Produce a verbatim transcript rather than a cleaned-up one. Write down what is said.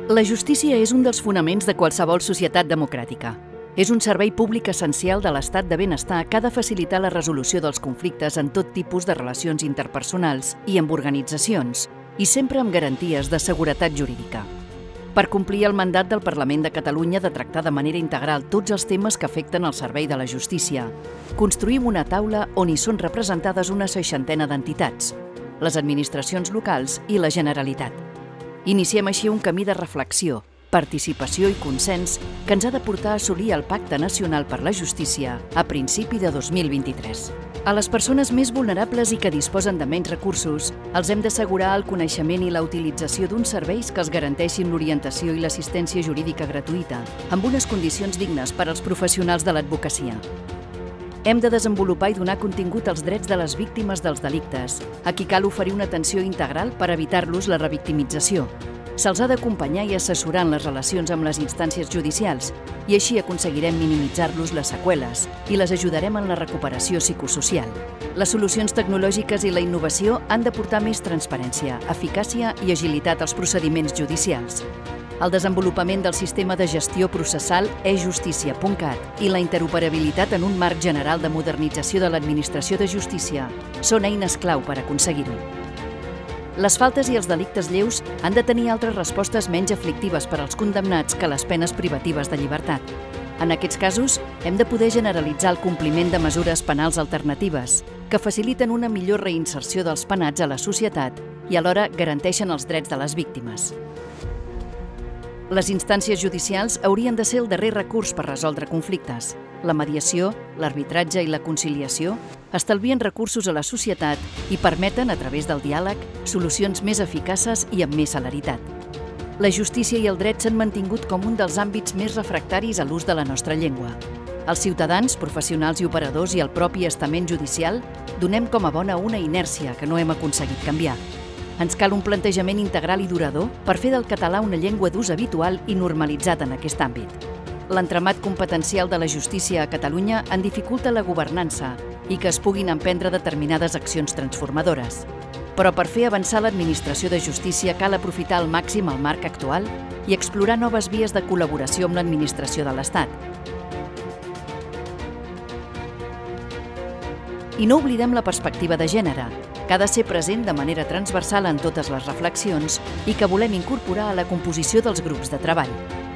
La justícia és un dels fonaments de qualsevol societat democràtica. És un servei públic essencial de l'estat de benestar que ha de facilitar la resolució dels conflictes en tot tipus de relacions interpersonals i amb organitzacions, i sempre amb garanties de seguretat jurídica. Per complir el mandat del Parlament de Catalunya de tractar de manera integral tots els temes que afecten el servei de la justícia, construïm una taula on hi són representades una seixantena d'entitats, les administracions locals i la Generalitat. Iniciem així un camí de reflexió, participació i consens que ens ha de portar a assolir el Pacte Nacional per la Justícia a principi de dos mil vint-i-tres. A les persones més vulnerables i que disposen de menys recursos, els hem d'assegurar el coneixement i la utilització d'uns serveis que els garanteixin l'orientació i l'assistència jurídica gratuïta, amb unes condicions dignes per als professionals de l'advocacia. Hem de desenvolupar i donar contingut als drets de les víctimes dels delictes, a qui cal oferir una atenció integral per evitar-los la revictimització. Se'ls ha d'acompanyar i assessorar en les relacions amb les instàncies judicials i així aconseguirem minimitzar-los les seqüeles i les ajudarem en la recuperació psicosocial. Les solucions tecnològiques i la innovació han de portar més transparència, eficàcia i agilitat als procediments judicials. El desenvolupament del sistema de gestió processal e justícia punt cat i la interoperabilitat en un marc general de modernització de l'administració de justícia són eines clau per aconseguir-ho. Les faltes i els delictes lleus han de tenir altres respostes menys aflictives per als condemnats que les penes privatives de llibertat. En aquests casos, hem de poder generalitzar el compliment de mesures penals alternatives que faciliten una millor reinserció dels penats a la societat i alhora garanteixen els drets de les víctimes. Les instàncies judicials haurien de ser el darrer recurs per resoldre conflictes. La mediació, l'arbitratge i la conciliació estalvien recursos a la societat i permeten, a través del diàleg, solucions més eficaces i amb més celeritat. La justícia i el dret s'han mantingut com un dels àmbits més refractaris a l'ús de la nostra llengua. Els ciutadans, professionals i operadors i el propi estament judicial donem com a bona una inèrcia que no hem aconseguit canviar. Ens cal un plantejament integral i durador per fer del català una llengua d'ús habitual i normalitzat en aquest àmbit. L'entramat competencial de la justícia a Catalunya en dificulta la governança i que es puguin emprendre determinades accions transformadores. Però per fer avançar l'administració de justícia cal aprofitar al màxim el marc actual i explorar noves vies de col·laboració amb l'administració de l'Estat. I no oblidem la perspectiva de gènere, que ha de ser present de manera transversal en totes les reflexions i que volem incorporar a la composició dels grups de treball.